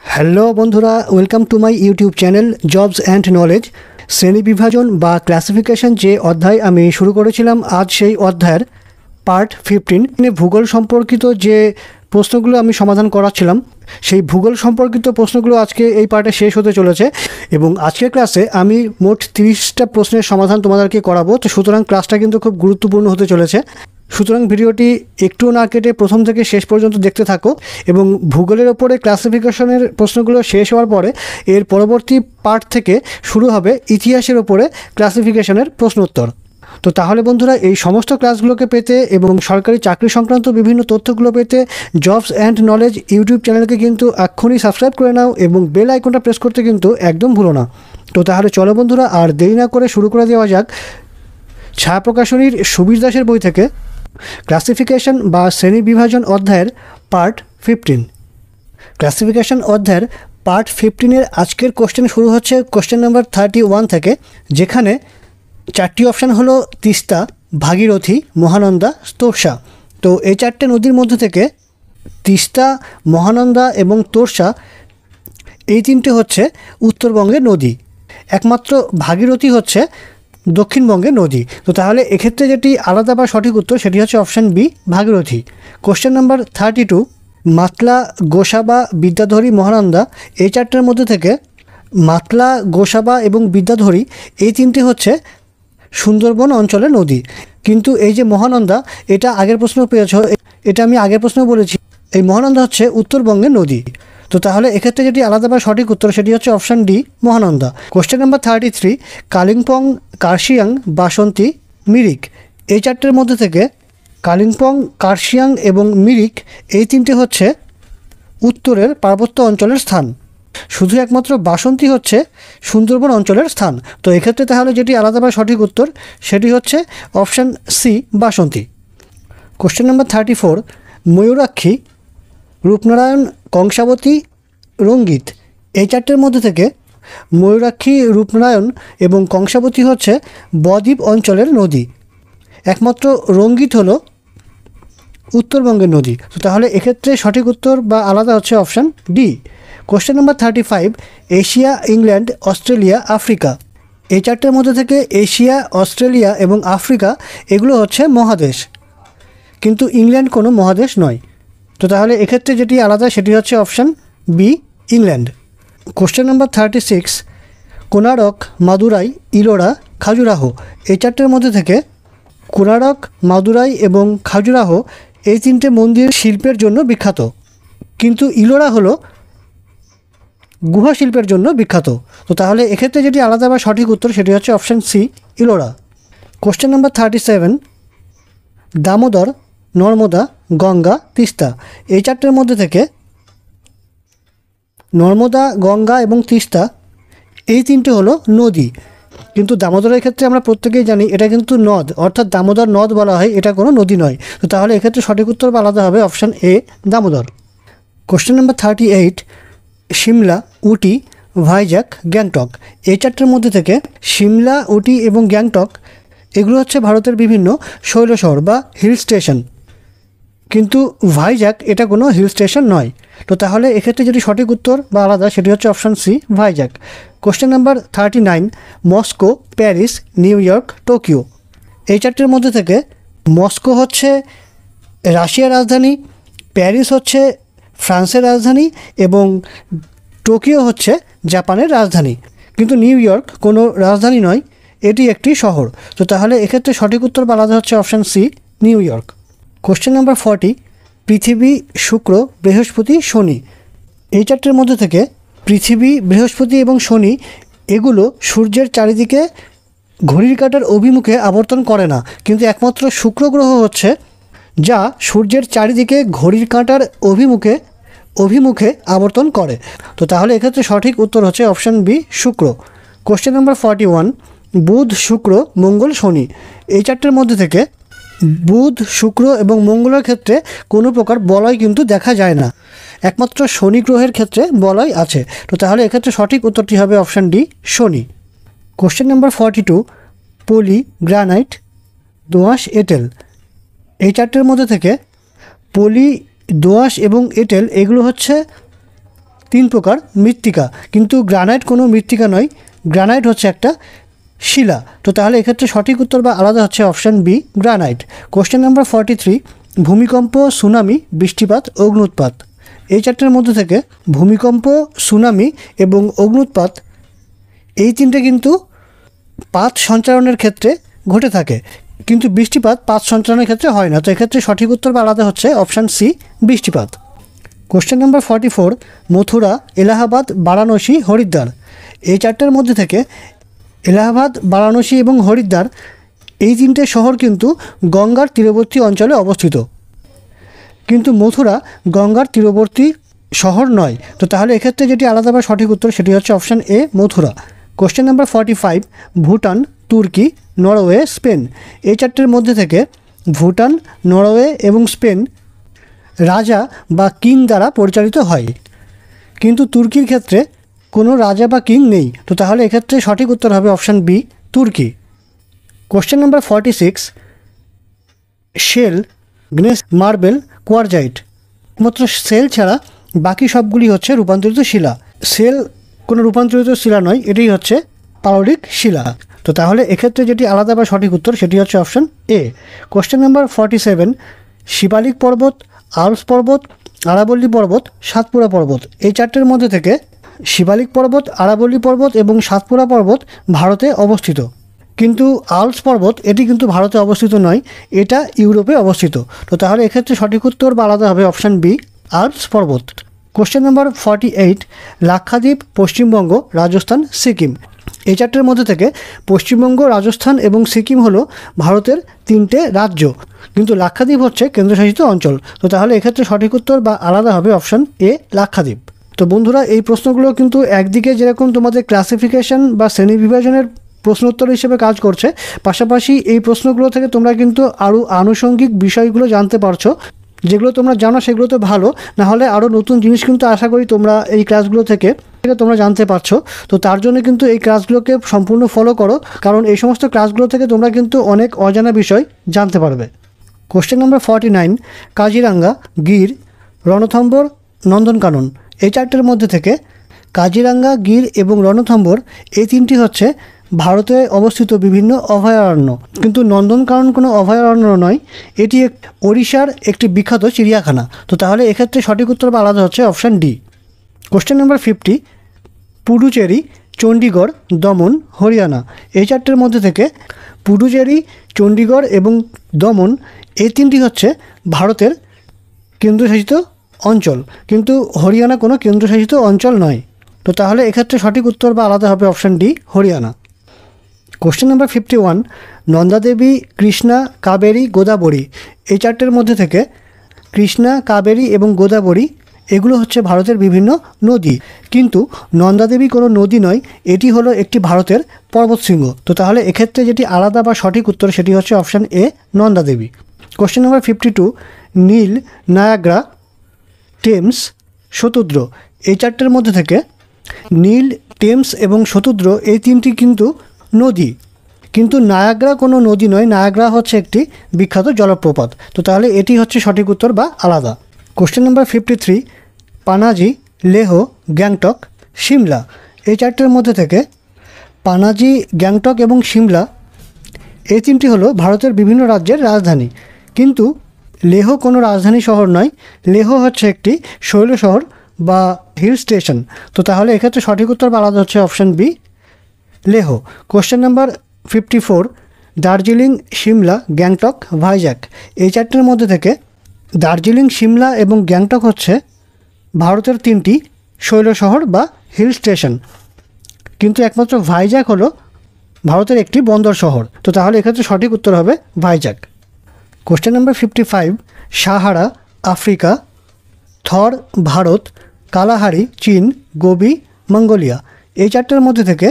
Hello বন্ধুরা, welcome to my YouTube channel jobs and knowledge. শ্রেণী বিভাজন বা ক্লাসিফিকেশন যে অধ্যায় আমি শুরু করেছিলাম, আজ সেই অধ্যায়ের পার্ট 15 ভূগোল সম্পর্কিত যে প্রশ্নগুলো আমি সমাধান করাচ্ছিলাম, সেই ভূগোল সম্পর্কিত প্রশ্নগুলো আজকে এই পার্টে শেষ হতে চলেছে এবং আজকের ক্লাসে আমি মোট 30টা প্রশ্নের সমাধান তোমাদেরকে করাবো। তো সুতরাং ক্লাসটা কিন্তু খুব গুরুত্বপূর্ণ হতে চলেছে। সুতরাং ভিডিওটি একটু না কেটে প্রথম থেকে শেষ পর্যন্ত দেখতে থাকো এবং ভূগোলের ওপরে ক্লাসিফিকেশনের প্রশ্নগুলো শেষ হওয়ার পরে এর পরবর্তী পার্ট থেকে শুরু হবে ইতিহাসের ওপরে ক্লাসিফিকেশনের প্রশ্নোত্তর। তো তাহলে বন্ধুরা, এই সমস্ত ক্লাসগুলোকে পেতে এবং সরকারি চাকরি সংক্রান্ত বিভিন্ন তথ্যগুলো পেতে জবস অ্যান্ড নলেজ ইউটিউব চ্যানেলকে কিন্তু এক্ষুনি সাবস্ক্রাইব করে নাও এবং বেল আইকনটা প্রেস করতে কিন্তু একদম ভুলো না। তো তাহলে চলো বন্ধুরা, আর দেরি না করে শুরু করে দেওয়া যাক ছায়া প্রকাশনীর সুবীর দাসের বই থেকে ক্লাসিফিকেশন বা শ্রেণী বিভাজন অধ্যায়ের পার্ট 15। ক্লাসিফিকেশন অধ্যায়ের পার্ট 15-এর আজকের কোশ্চেন শুরু হচ্ছে কোশ্চেন নাম্বার 31 থেকে, যেখানে চারটি অপশান হলো তিস্তা, ভাগীরথী, মহানন্দা, তোর্ষা। তো এই চারটে নদীর মধ্যে থেকে তিস্তা, মহানন্দা এবং তোর্ষা এই তিনটে হচ্ছে উত্তরবঙ্গের নদী, একমাত্র ভাগীরথী হচ্ছে দক্ষিণবঙ্গের নদী। তো তাহলে এক্ষেত্রে যেটি আলাদা বা সঠিক উত্তর সেটি হচ্ছে option B, Bhagirathi. Question number 32, Matla, Gosaba, Bidyadhari, Mahananda এই চারটের মধ্যে থেকে মাতলা, গোসাবা এবং বিদ্যাধরী এই তিনটি হচ্ছে সুন্দরবন অঞ্চলের নদী। কিন্তু এই যে মহানন্দা, এটা আগের প্রশ্ন পেয়েছ, এটা আমি আগের প্রশ্ন বলেছি, এই মহানন্দা হচ্ছে উত্তরবঙ্গের নদী। তো তাহলে এক্ষেত্রে যেটি আলাদা বা সঠিক উত্তর সেটি হচ্ছে option D, Mahananda. Question number 33, Kalimpong, Kurseong, Basanti, Mirik এই চারটের মধ্যে থেকে কালিম্পং, কার্শিয়াং এবং মিরিক এই তিনটে হচ্ছে উত্তরের পার্বত্য অঞ্চলের স্থান। শুধু একমাত্র বাসন্তী হচ্ছে সুন্দরবন অঞ্চলের স্থান। তো এক্ষেত্রে তাহলে যেটি আলাদা বা সঠিক উত্তর সেটি হচ্ছে option C, Basanti. Question number 34, Mayurakshi, Rupnarayan, Kangsabati, Rangit এই চারটের মধ্যে থেকে ময়ূরাক্ষী, রূপনারায়ণ এবং কংসাবতী হচ্ছে বদ্বীপ অঞ্চলের নদী, একমাত্র রঙ্গিত হলো উত্তরবঙ্গের নদী। তো তাহলে এক্ষেত্রে সঠিক উত্তর বা আলাদা হচ্ছে option D. Question number 35, Asia, England, Australia, Africa এই চারটের মধ্যে থেকে এশিয়া, অস্ট্রেলিয়া এবং আফ্রিকা এগুলো হচ্ছে মহাদেশ, কিন্তু ইংল্যান্ড কোনো মহাদেশ নয়। তো তাহলে এক্ষেত্রে যেটি আলাদা সেটি হচ্ছে option B, England. Question number 36, Konark, Madurai, Ellora, Khajuraho এই চারটের মধ্যে থেকে কোনারক, মাদুরাই এবং খাজুরাহো এই তিনটে মন্দির শিল্পের জন্য বিখ্যাত, কিন্তু ইলোরা হলো গুহা শিল্পের জন্য বিখ্যাত। তো তাহলে এক্ষেত্রে যেটি আলাদা বা সঠিক উত্তর সেটি হচ্ছে option C, Ellora. Question number 37, Damodar, Narmada, Ganga, Teesta এই চারটের মধ্যে থেকে নর্মদা, গঙ্গা এবং তিস্তা এই তিনটে হলো নদী, কিন্তু দামোদরের ক্ষেত্রে আমরা প্রত্যেকেই জানি এটা কিন্তু নদ, অর্থাৎ দামোদর নদ বলা হয়, এটা কোনো নদী নয়। তো তাহলে এক্ষেত্রে সঠিক উত্তর বা আলাদা হবে option A, Damodar. Question number 38, Shimla, Ooty, Vizag, Gangtok এই চারটের মধ্যে থেকে সিমলা, উটি এবং গ্যাংটক এগুলো হচ্ছে ভারতের বিভিন্ন শৈল শহর বা হিল স্টেশন, কিন্তু ভাইজ্যাক এটা কোনো হিল স্টেশন নয়। তো তাহলে এক্ষেত্রে যেটি সঠিক উত্তর বা আলাদা সেটি হচ্ছে option C, Vizag. Question number 39, Moscow, Paris, New York, Tokyo এই চারটের মধ্যে থেকে মস্কো হচ্ছে রাশিয়ার রাজধানী, প্যারিস হচ্ছে ফ্রান্সের রাজধানী এবং টোকিও হচ্ছে জাপানের রাজধানী, কিন্তু নিউ ইয়র্ক কোনো রাজধানী নয়, এটি একটি শহর। তো তাহলে এক্ষেত্রে সঠিক উত্তর বা আলাদা হচ্ছে option C, New York. Question number 40, পৃথিবী, শুক্র, বৃহস্পতি, শনি এই চারটের মধ্যে থেকে পৃথিবী, বৃহস্পতি এবং শনি এগুলো সূর্যের চারিদিকে ঘড়ির কাঁটার অভিমুখে আবর্তন করে না, কিন্তু একমাত্র শুক্র গ্রহ হচ্ছে যা সূর্যের চারিদিকে ঘড়ির কাঁটার অভিমুখে আবর্তন করে। তো তাহলে এক্ষেত্রে সঠিক উত্তর হচ্ছে অপশান বি, শুক্র। কোশ্চেন নাম্বার 41, বুধ, শুক্র, মঙ্গল, শনি এই চারটের মধ্যে থেকে বুধ, শুক্র এবং মঙ্গলের ক্ষেত্রে কোনো প্রকার বলয় কিন্তু দেখা যায় না, একমাত্র শনি গ্রহের ক্ষেত্রে বলয় আছে। তো তাহলে এক্ষেত্রে সঠিক উত্তরটি হবে অপশান ডি, শনি। কোশ্চেন নাম্বার 42, পলি, গ্রানাইট, দোআঁশ, এঁটেল এই চারটের মধ্যে থেকে পলি, দোআঁশ এবং এঁটেল এগুলো হচ্ছে তিন প্রকার মৃত্তিকা, কিন্তু গ্রানাইট কোনো মৃত্তিকা নয়, গ্রানাইট হচ্ছে একটা শিলা। তো তাহলে এক্ষেত্রে সঠিক উত্তর বা আলাদা হচ্ছে option B, granite. Question number 43, ভূমিকম্প, সুনামি, বৃষ্টিপাত, অগ্ন্যুৎপাত। এই চারটের মধ্যে থেকে ভূমিকম্প, সুনামি এবং অগ্ন্যুৎপাত এই তিনটে কিন্তু পাত সঞ্চারণের ক্ষেত্রে ঘটে থাকে, কিন্তু বৃষ্টিপাত পাত সঞ্চারণের ক্ষেত্রে হয় না। তো এক্ষেত্রে সঠিক উত্তর বা আলাদা হচ্ছে অপশান সি, বৃষ্টিপাত। Question number 44, Mathura, Allahabad, Varanasi, Haridwar. এই চারটের মধ্যে থেকে এলাহাবাদ, বারাণসী এবং হরিদ্বার এই তিনটে শহর কিন্তু গঙ্গার তীরবর্তী অঞ্চলে অবস্থিত, কিন্তু মথুরা গঙ্গার তীরবর্তী শহর নয়। তো তাহলে এক্ষেত্রে যেটি আলাদা বা সঠিক উত্তর সেটি হচ্ছে option A, Mathura. Question number 45, Bhutan, তুর্কি, নরওয়ে, স্পেন। এই চারটের মধ্যে থেকে ভুটান, নরওয়ে এবং স্পেন রাজা বা কিং দ্বারা পরিচালিত হয়, কিন্তু তুর্কির ক্ষেত্রে কোনো রাজা বা কিং নেই। তো তাহলে এক্ষেত্রে সঠিক উত্তর হবে অপশান বি, তুর্কি। Question number 46, shale, gneiss, marble, quartzite. মাত্র সেল ছাড়া বাকি সবগুলি হচ্ছে রূপান্তরিত শিলা। সেল কোনো রূপান্তরিত শিলা নয়, এটাই হচ্ছে পাললিক শিলা। তো তাহলে এক্ষেত্রে যেটি আলাদা বা সঠিক উত্তর সেটি হচ্ছে option A. Question number 47, Shivalik পর্বত, আল্পস পর্বত, আরাবল্লী পর্বত, সাতপুরা পর্বত। এই চারটের মধ্যে থেকে শিবালিক পর্বত, আরাবল্লী পর্বত এবং সাতপুরা পর্বত ভারতে অবস্থিত, কিন্তু আল্পস পর্বত এটি কিন্তু ভারতে অবস্থিত নয়, এটা ইউরোপে অবস্থিত। তো তাহলে এক্ষেত্রে সঠিক উত্তর বা আলাদা হবে অপশান বি, আল্পস পর্বত। Question number 48, Lakshadweep, Paschimbanga, Rajasthan, Sikkim. এই চারটের মধ্যে থেকে পশ্চিমবঙ্গ, রাজস্থান এবং সিকিম হলো ভারতের তিনটে রাজ্য, কিন্তু লাক্ষাদ্বীপ হচ্ছে কেন্দ্রশাসিত অঞ্চল। তো তাহলে এক্ষেত্রে সঠিক উত্তর বা আলাদা হবে অপশান এ, লাক্ষাদ্বীপ। তো বন্ধুরা, এই প্রশ্নগুলো কিন্তু একদিকে যেরকম তোমাদের ক্লাসিফিকেশন বা শ্রেণী বিভাজনের প্রশ্নোত্তর হিসেবে কাজ করছে, পাশাপাশি এই প্রশ্নগুলো থেকে তোমরা কিন্তু আরও আনুষঙ্গিক বিষয়গুলো জানতে পারছো। যেগুলো তোমরা জানো সেগুলো তো ভালো, না হলে আরও নতুন জিনিস কিন্তু আশা করি তোমরা এই ক্লাসগুলো থেকে তোমরা জানতে পারছো। তো তার জন্য কিন্তু এই ক্লাসগুলোকে সম্পূর্ণ ফলো করো, কারণ এই সমস্ত ক্লাসগুলো থেকে তোমরা কিন্তু অনেক অজানা বিষয় জানতে পারবে। Question number 49, Kaziranga, Gir, Ranthambore, Nandankanan. এই চারটের মধ্যে থেকে কাজিরাঙ্গা, গির এবং রণথম্বর এই তিনটি হচ্ছে ভারতে অবস্থিত বিভিন্ন অভয়ারণ্য, কিন্তু নন্দনকানন কোনো অভয়ারণ্য নয়, এটি ওড়িশার একটি বিখ্যাত চিড়িয়াখানা। তো তাহলে এক্ষেত্রে সঠিক উত্তর বা আলাদা হচ্ছে option D. Question number 50, Puducherry, Chandigarh, Daman, Haryana. এই চারটের মধ্যে থেকে পুডুচেরি, চণ্ডীগড় এবং দমন এই তিনটি হচ্ছে ভারতের কেন্দ্রশাসিত অঞ্চল, কিন্তু হরিয়ানা কোনো কেন্দ্রশাসিত অঞ্চল নয়। তো তাহলে এক্ষেত্রে সঠিক উত্তর বা আলাদা হবে option D, Haryana. Question number 51, Nanda Devi, Krishna, Kaveri, Godavari. এই চারটের মধ্যে থেকে কৃষ্ণা, কাবেরী এবং গোদাবরী এগুলো হচ্ছে ভারতের বিভিন্ন নদী, কিন্তু নন্দাদেবী কোনো নদী নয়, এটি হলো একটি ভারতের পর্বতশৃঙ্গ। তো তাহলে এক্ষেত্রে যেটি আলাদা বা সঠিক উত্তর সেটি হচ্ছে option A, Nanda Devi. Question number 52, Nile, Niagara, Thames, Shatadru. এই চারটের মধ্যে থেকে নীল, টেমস এবং শতুদ্র এই তিনটি কিন্তু নদী, কিন্তু নায়াগ্রা কোনো নদী নয়, নায়াগ্রা হচ্ছে একটি বিখ্যাত জলপ্রপাত। তো তাহলে এটি হচ্ছে সঠিক উত্তর বা আলাদা। Question number 53, Panaji, Leh, Gangtok, Shimla. এই চারটের মধ্যে থেকে পানাজি, গ্যাংটক এবং সিমলা এই তিনটি হলো ভারতের বিভিন্ন রাজ্যের রাজধানী, কিন্তু লেহ কোনো রাজধানী শহর নয়, লেহ হচ্ছে একটি শৈল শহর বা হিল স্টেশন। তো তাহলে এক্ষেত্রে সঠিক উত্তর বা আলাদা হচ্ছে option B, Leh. Question number 54, Darjeeling, Shimla, Gangtok, Vizag. এই চারটের মধ্যে থেকে দার্জিলিং, সিমলা এবং গ্যাংটক হচ্ছে ভারতের তিনটি শৈল শহর বা হিল স্টেশন, কিন্তু একমাত্র ভাইজ্যাক হলো ভারতের একটি বন্দর শহর। তো তাহলে এক্ষেত্রে সঠিক উত্তর হবে Vizag. Question number 55, Sahara, Africa, Thar, Bharat, Kalahari, চীন, গোবি, মঙ্গোলিয়া। এই চারটের মধ্যে থেকে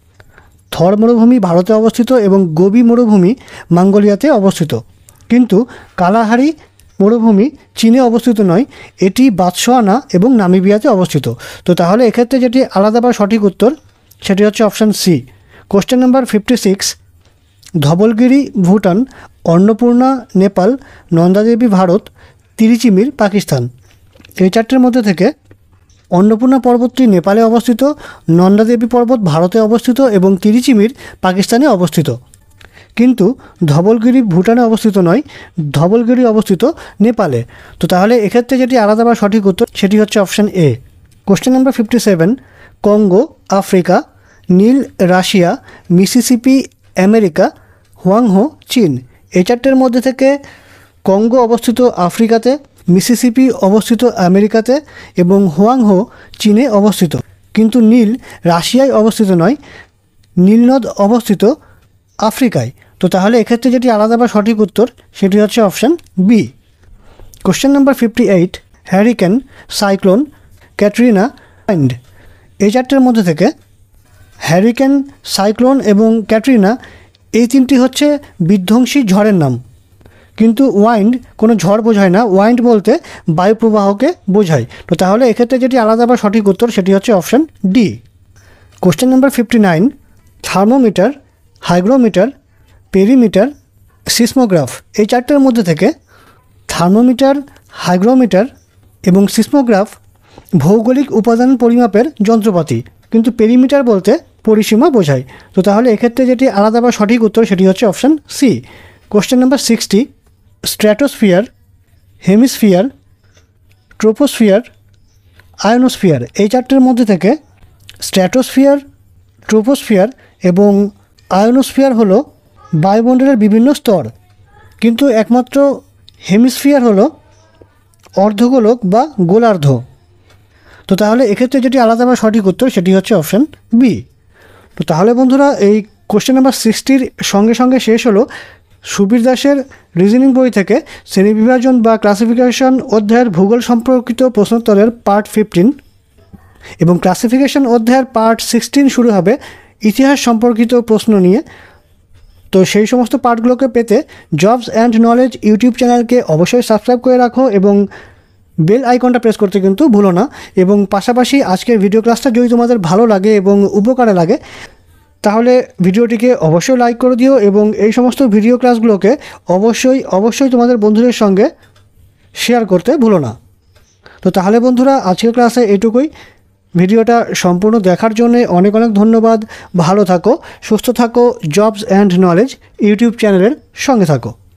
থর মরুভূমি ভারতে অবস্থিত এবং গোবি মরুভূমি মঙ্গোলিয়াতে অবস্থিত, কিন্তু কালাহারি মরুভূমি চীনে অবস্থিত নয়, এটি বাতসোয়ানা এবং নামিবিয়াতে অবস্থিত। তো তাহলে এক্ষেত্রে যেটি আলাদা বা সঠিক উত্তর সেটি হচ্ছে option C. Question number 56, Dhaulagiri, Bhutan, Annapurna, Nepal, Nanda Devi, Bharat, Tirich Mir, Pakistan. এই চারটের মধ্যে থেকে অন্নপূর্ণা পর্বতটি নেপালে অবস্থিত, নন্দা দেবী পর্বত ভারতে অবস্থিত এবং তিরিচিমির পাকিস্তানে অবস্থিত। কিন্তু ধবলগিরি ভুটানে অবস্থিত নয়, ধবলগিরি অবস্থিত নেপালে। তো তাহলে এক্ষেত্রে যেটি আলাদা বা সঠিক উত্তর সেটি হচ্ছে option A. Question number 57, Congo Africa, Nile Russia, Mississippi America, Hwang Ho চীন। এই চারটের মধ্যে থেকে কঙ্গো অবস্থিত আফ্রিকাতে, মিসিসিপি অবস্থিত আমেরিকাতে এবং হোয়াংহো চীনে অবস্থিত। কিন্তু নীল রাশিয়ায় অবস্থিত নয়, নীলনদ অবস্থিত আফ্রিকায়। তো তাহলে এক্ষেত্রে যেটি আলাদা বা সঠিক উত্তর সেটি হচ্ছে option B. Question number 58, hurricane, cyclone, Katrina, wind. এই চারটের মধ্যে থেকে হ্যারিকেন, সাইক্লোন এবং ক্যাটরিনা এই তিনটি হচ্ছে বিধ্বংসী ঝড়ের নাম। কিন্তু ওয়াইন্ড কোনো ঝড় বোঝায় না, ওয়াইন্ড বলতে বায়ুপ্রবাহকে বোঝায়। তো তাহলে এক্ষেত্রে যেটি আলাদা বা সঠিক উত্তর সেটি হচ্ছে option D. Question number 59, thermometer, hygrometer, perimeter, seismograph. এই চারটের মধ্যে থেকে থার্মোমিটার, হাইগ্রোমিটার এবং সিসমোগ্রাফ ভৌগোলিক উপাদান পরিমাপের যন্ত্রপাতি, কিন্তু পেরিমিটার বলতে পরিসীমা বোঝায়। তো তাহলে এক্ষেত্রে যেটি আলাদা বা সঠিক উত্তর সেটি হচ্ছে option C. Question number 60, stratosphere, hemisphere, troposphere, ionosphere. এই চারটের মধ্যে থেকে স্ট্র্যাটোস্ফিয়ার, ট্রোপোস্ফিয়ার এবং আয়নোস্ফিয়ার হলো বায়ুমণ্ডলের বিভিন্ন স্তর, কিন্তু একমাত্র হেমিস্ফিয়ার হলো অর্ধগোলক বা গোলার্ধ। তো তাহলে এক্ষেত্রে যেটি আলাদা বা সঠিক উত্তর সেটি হচ্ছে অপশান বি। তো তাহলে বন্ধুরা এই কোশ্চেন নাম্বার 60 সঙ্গে সঙ্গে শেষ হলো সুবীর দাসের রিজনিং বই থেকে শ্রেণীবিভাজন বা ক্লাসিফিকেশন অধ্যায়ের ভূগোল সম্পর্কিত প্রশ্নোত্তরের পার্ট 15 এবং ক্লাসিফিকেশন অধ্যায়ের পার্ট 16 শুরু হবে ইতিহাস সম্পর্কিত প্রশ্ন নিয়ে। তো সেই সমস্ত পার্টগুলোকে পেতে জবস অ্যান্ড নলেজ ইউটিউব চ্যানেলকে অবশ্যই সাবস্ক্রাইব করে রাখো এবং বেল আইকনটা প্রেস করতে কিন্তু ভুলো না। এবং পাশাপাশি আজকের ভিডিও ক্লাসটা যদি তোমাদের ভালো লাগে এবং উপকারে লাগে তাহলে ভিডিওটিকে অবশ্যই লাইক করে দিও এবং এই সমস্ত ভিডিও ক্লাসগুলোকে অবশ্যই তোমাদের বন্ধুদের সঙ্গে শেয়ার করতে ভুলো না। তো তাহলে বন্ধুরা আজকের ক্লাসে এটুকুই। ভিডিওটা সম্পূর্ণ দেখার জন্য অনেক ধন্যবাদ। ভালো থাকো, সুস্থ থাকো, জবস অ্যান্ড নলেজ ইউটিউব চ্যানেলের সঙ্গে থাকো।